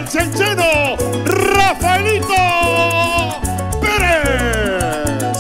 el chenchero Rafaelito Pérez.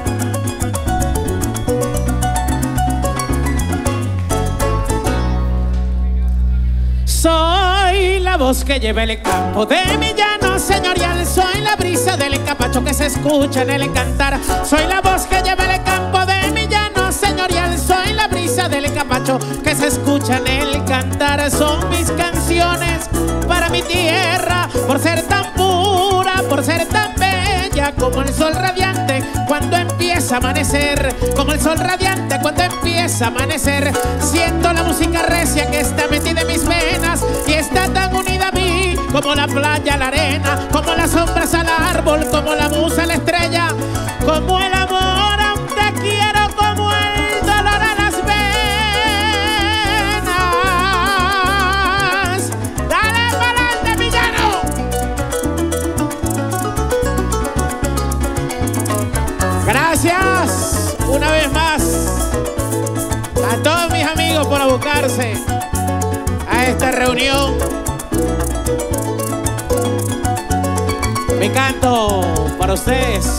Soy la voz que lleva el campo de mi llano señorial. Soy la brisa del capacho que se escucha en el cantar. Soy la voz que lleva el campo de mi llano señorial. Soy la brisa del capacho que se escucha en el cantar. Son mis canciones para mi tierra, por ser tan pura, por ser tan bella, como el sol radiante cuando empieza a amanecer, como el sol radiante cuando empieza a amanecer. Siento la música recia que está metida en mis venas y está tan unida a mí como la playa a la arena, como las sombras al árbol, como la musa a la estrella, como el amor a un te quiero, como el dolor a las venas. ¡Dale pa'lante, villano! Gracias una vez más a todos mis amigos por abocarse a esta reunión. Mi canto para ustedes.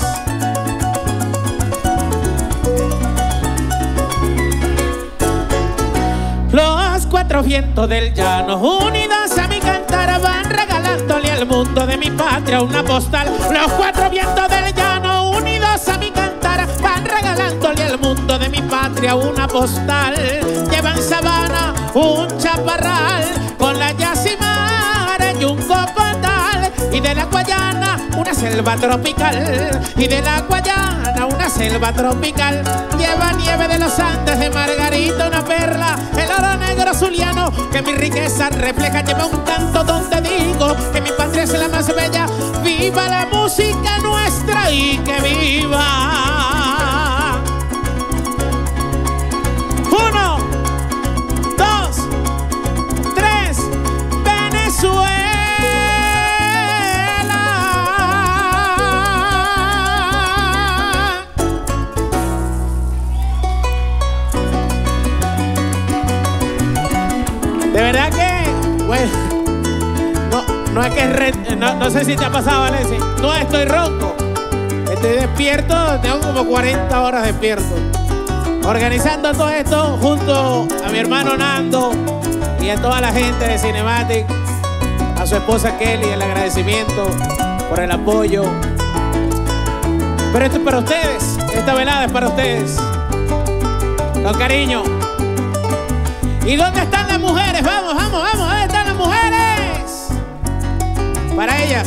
Los cuatro vientos del llano unidos a mi cantar van regalándole al mundo de mi patria una postal. Los cuatro vientos del llano unidos a mi cantar van regalándole al mundo de mi patria una postal. Llevan sabana, un chaparral, con la yacimara y un cocotal, y de la Guayana una selva tropical, y de la Guayana una selva tropical. Lleva nieve de los Andes, de Margarita una perla, el oro negro zuliano que mi riqueza refleja. Lleva un canto donde digo que mi patria es la más bella. Viva la música nuestra y que viva. 1, 2, 3, Venezuela. De verdad que, bueno, no es que no sé si te ha pasado, Valencia. No estoy ronco, estoy despierto, tengo como 40 horas despierto, organizando todo esto junto a mi hermano Nando y a toda la gente de Cinematic, a su esposa Kelly, el agradecimiento por el apoyo. Pero esto es para ustedes, esta velada es para ustedes, con cariño. ¿Y dónde están las mujeres? Vamos, vamos, vamos, ¿dónde están las mujeres? Para ellas.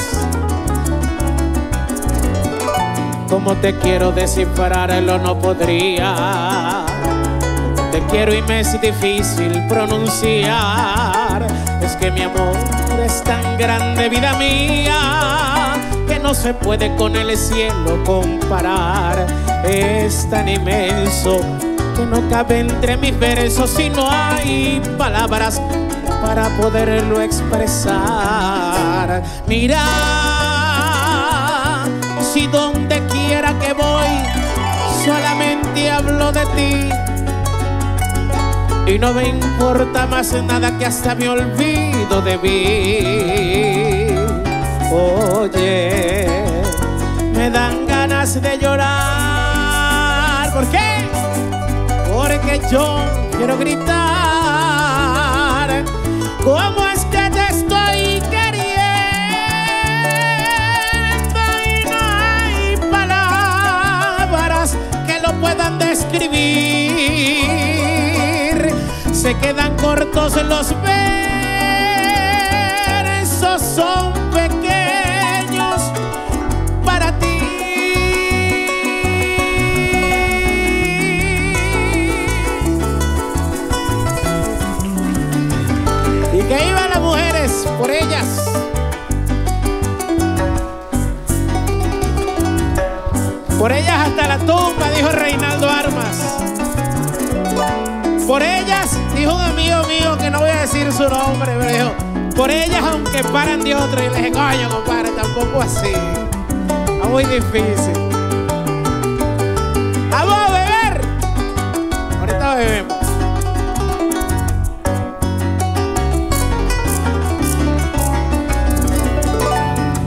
Como te quiero descifrarlo no podría. Te quiero y me es difícil pronunciar. Es que mi amor es tan grande, vida mía, que no se puede con el cielo comparar. Es tan inmenso que no cabe entre mis versos y no hay palabras para poderlo expresar. Mira, si donde quiera que voy solamente hablo de ti y no me importa más nada, que hasta me olvido de mí. Oye, me dan ganas de llorar. ¿Por qué? Porque yo quiero gritar, ¿cómo es que te estoy queriendo? Y no hay palabras que lo puedan describir. Se quedan cortos los versos, son pequeños para ti. Que iban las mujeres por ellas. Por ellas hasta la tumba, dijo Reinaldo Armas. Por ellas, dijo un amigo mío que no voy a decir su nombre, pero dijo, por ellas aunque paran de otro. Y le dije, coño, compadre, tampoco así. Está muy difícil. ¡Vamos a beber! Ahorita bebemos.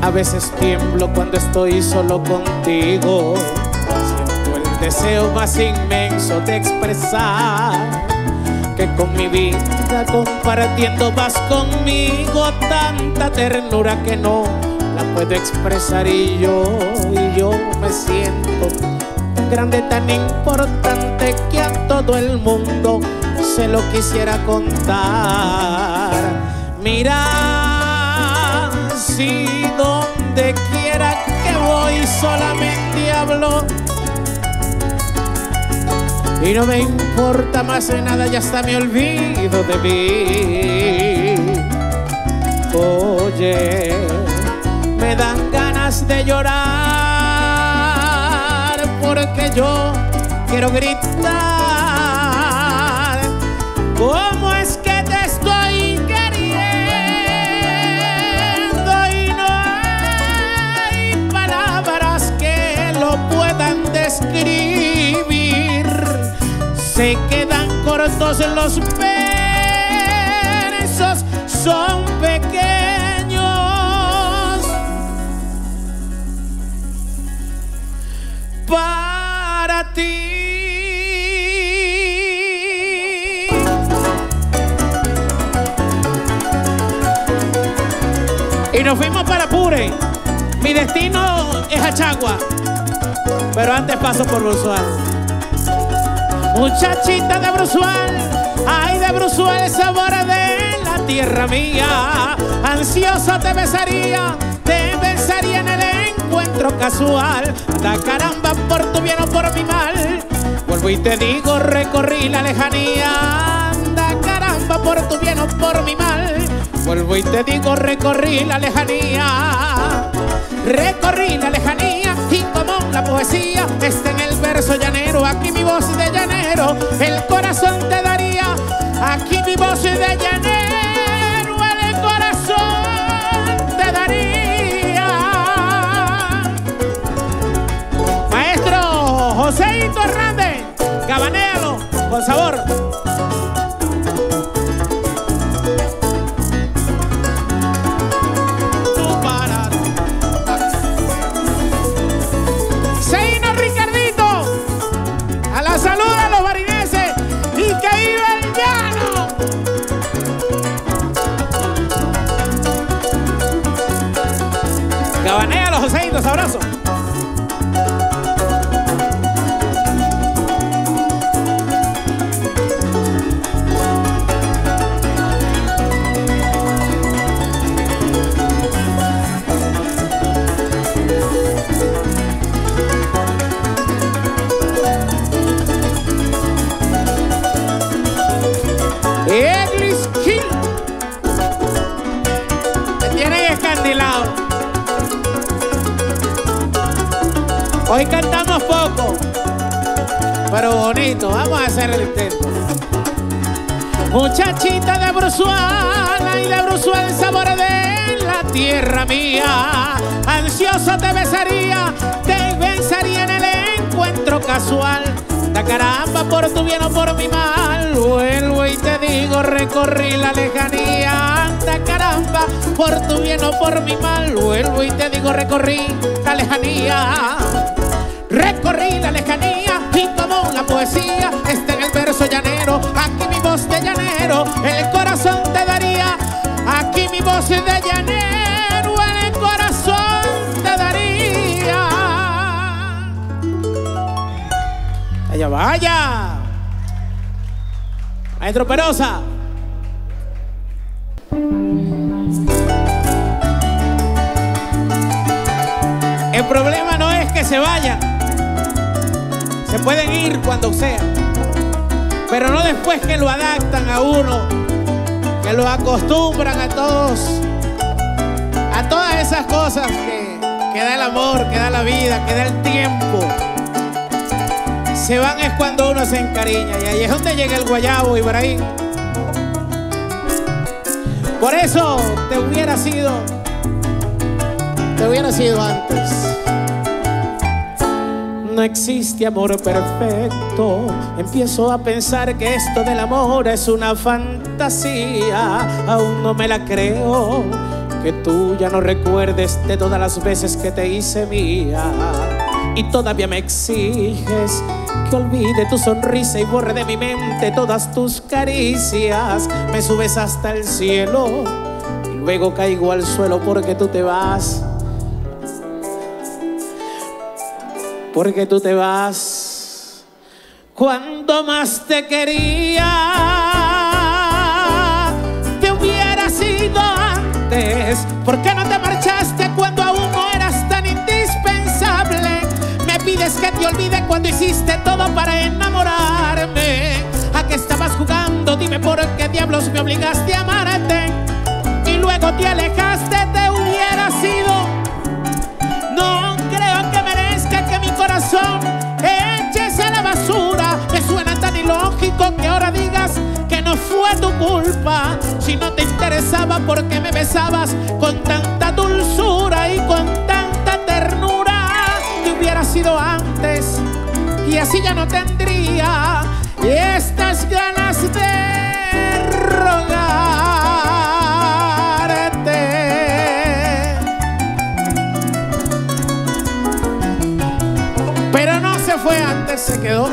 A veces tiemblo cuando estoy solo contigo. Siento el deseo más inmenso de expresar que con mi vida compartiendo vas conmigo tanta ternura que no la puedo expresar. Y yo me siento tan grande, tan importante que a todo el mundo se lo quisiera contar. Mira, si donde quiera que voy solamente hablo y no me importa más de nada, ya hasta me olvido de mí. Oye, me dan ganas de llorar porque yo quiero gritar. ¿Cómo es que te estoy queriendo? Y no hay palabras que lo puedan describir. Se quedan cortos los versos, son pequeños para ti. Y nos fuimos para Apure. Mi destino es Achagua, pero antes paso por Brusual. Muchachita de Brusual, ay de Brusual, el sabor de la tierra mía. Ansioso te besaría en el encuentro casual. Da caramba por tu bien o por mi mal. Vuelvo y te digo, recorrí la lejanía. Da caramba por tu bien o por mi mal. Vuelvo y te digo, recorrí la lejanía. Recorrí la lejanía y como la poesía está en el verso llanero. Aquí mi voz de llanero, el corazón te daría. Aquí mi voz de llanero, el corazón te daría. Maestro Joséito Hernández, cabanéalo con sabor. Saluda a los barineses y que viva el llano. Cabanea a los Joseitos, abrazo. Eglis Kill me tiene escandilado. Hoy cantamos poco, pero bonito. Vamos a hacer el intento. Muchachita de Brusual, ay de Brusual, el sabor de la tierra mía. Ansioso te besaría en el encuentro casual. Da caramba por tu bien o por mi mal. Vuelvo y te digo, recorrí la lejanía. Da caramba por tu bien o por mi mal. Vuelvo y te digo, recorrí la lejanía. Recorrí la lejanía y como la poesía está en el verso llanero. Aquí mi voz de llanero, el corazón te daría. Aquí mi voz de llanero, el corazón te daría. Allá vaya. Maestro Perosa. El problema no es que se vayan. Se pueden ir cuando sea, pero no después que lo adaptan a uno, que lo acostumbran a todas esas cosas que da el amor, que da la vida, que da el tiempo. Se van es cuando uno se encariña, y ahí es donde llega el guayabo, Ibrahim. Por eso te hubiera sido antes. No existe amor perfecto. Empiezo a pensar que esto del amor es una fantasía. Aún no me la creo. que tú ya no recuerdes de todas las veces que te hice mía. Y todavía me exiges que olvide tu sonrisa y borre de mi mente todas tus caricias. Me subes hasta el cielo y luego caigo al suelo porque tú te vas. Porque tú te vas. Cuando más te quería, te hubiera sido antes. ¿Por qué no te marchaste cuando aún no eras tan indispensable? Me pides que te olvide cuando hiciste todo para enamorarme. ¿A qué estabas jugando? Dime por qué diablos me obligaste a amarte. Y luego te alejaste, te hubiera sido. No creo que merezca que mi corazón eches a la basura. Me suena tan ilógico que ahora digas que no fue tu culpa. Si no te interesaba, ¿por qué me besabas con tanta dulzura y con tanta ternura? Te hubiera sido antes y así ya no tendría estas ganas de rogarte. Pero no se fue antes, se quedó.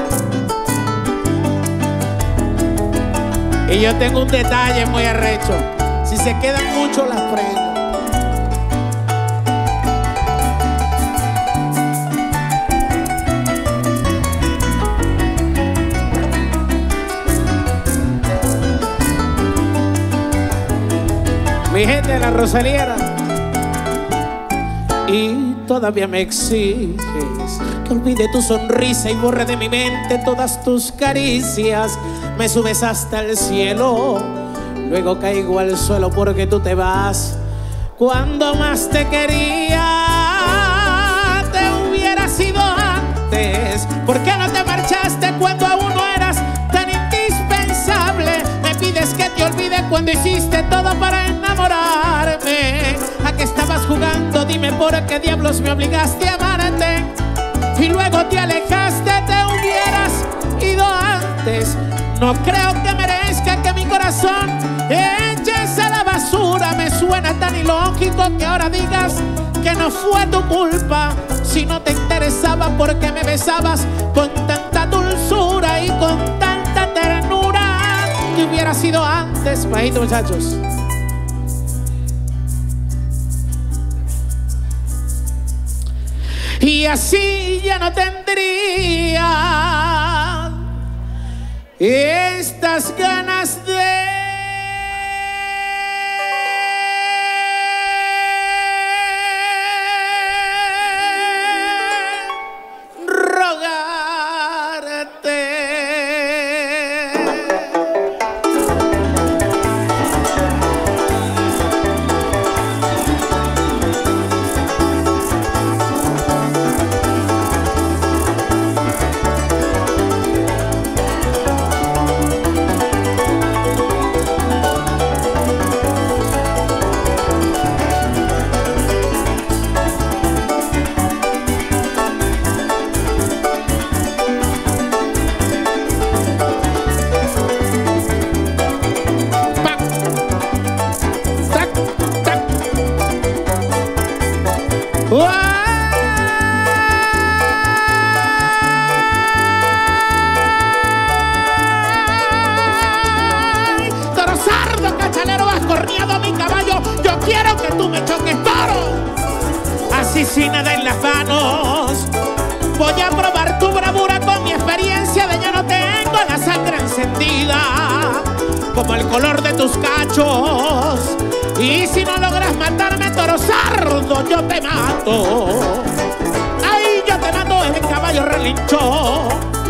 Y yo tengo un detalle muy arrecho: si se quedan mucho las freno. Mi gente de la Rosaliera. Y todavía me exiges que olvide tu sonrisa y borre de mi mente todas tus caricias. Me subes hasta el cielo, luego caigo al suelo porque tú te vas. Cuando más te quería, te hubiera sido antes. ¿Por qué no te marchaste cuando aún no eras tan indispensable? Me pides que te olvide cuando hiciste todo para enamorarme. ¿A qué estabas jugando? Dime por qué diablos me obligaste a amarte. Y luego te alejaste, te hubieras ido antes. No creo que merezca que mi corazón eches a la basura. Me suena tan ilógico que ahora digas que no fue tu culpa. Si no te interesaba, ¿por qué me besabas con tanta dulzura y con tanta ternura? Que hubiera sido antes, bajito, muchachos. Y así ya no tendría estas ganas de sin nada en las manos. Voy a probar tu bravura con mi experiencia de ya no tengo la sangre encendida como el color de tus cachos. Y si no logras matarme, toro sardo, yo te mato. Ay, yo te mato, el caballo relinchó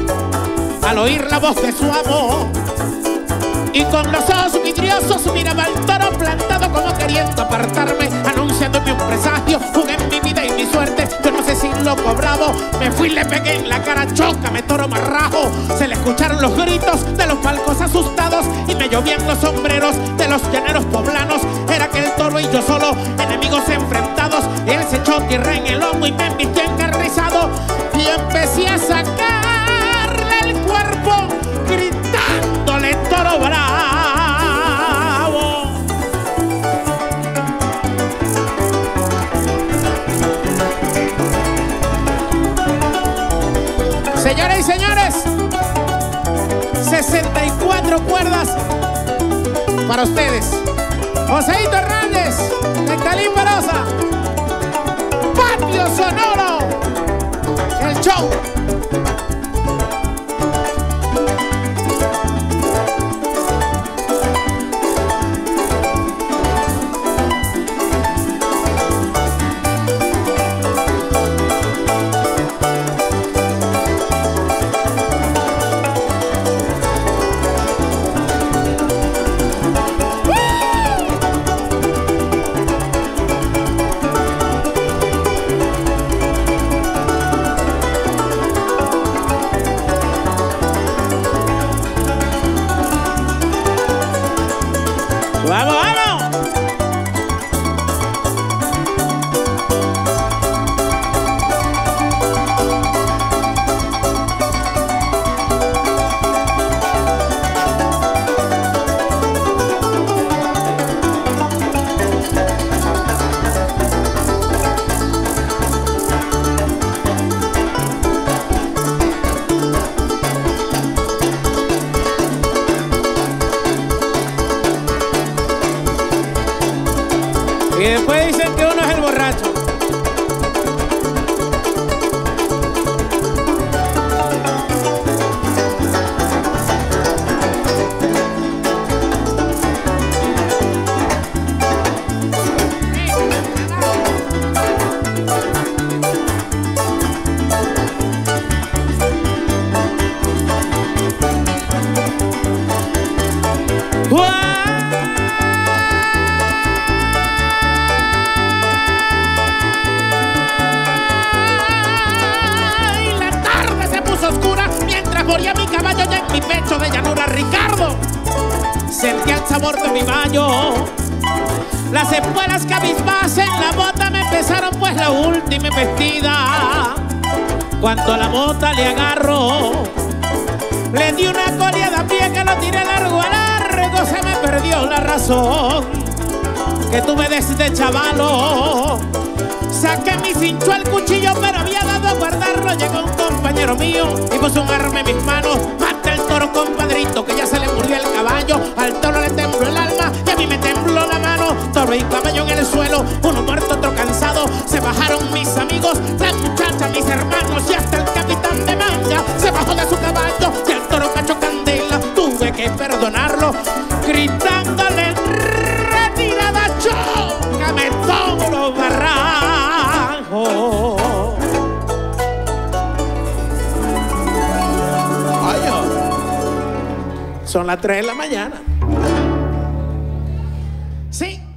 al oír la voz de su amo. Y con los ojos vidriosos miraba al toro plantado como queriendo apartarme, anunciándome un presagio. Jugué en mi vida y mi suerte, yo no sé si loco bravo. Me fui, le pegué en la cara, chócame toro marrajo. Se le escucharon los gritos de los palcos asustados y me llovían los sombreros de los llaneros poblanos. Era aquel toro y yo solo, enemigos enfrentados. Él se echó tierra en el lomo y me embistió encarnizado. Y empecé a sacarle el cuerpo gritándole toro bravo. Señoras y señores, 64 cuerdas para ustedes. Joseito Hernández, de Calín Barosa, Patio Sonoro, el show. ¡Vamos, vamos! Y después dicen que uno es el borracho. Moría mi caballo ya en mi pecho de llanura, Ricardo. Sentía el sabor de mi baño. Las espuelas cabizbajas en la bota me pesaron, pues la última embestida. Cuando a la bota le agarro, le di una coleada a pie que lo tiré largo a largo. Se me perdió la razón que tuve desde chavalo. Saqué mi cincho al cuchillo, pero había dado a guardarlo. Llegó un compañero mío y puso un arma en mis manos. Mata el toro, compadrito, que ya se le murió el caballo. Al toro le tembló el alma y a mí me tembló la mano. Toro y caballo en el suelo, uno muerto, otro cansado. Se bajaron mis amigos, la muchacha, mis hermanos y hasta el capitán de manga se bajó de su caballo y el toro cachó candela. Tuve que perdonarlo, gritándole: retirada, chócame todos los barrancos. Son las 3 de la mañana. Sí.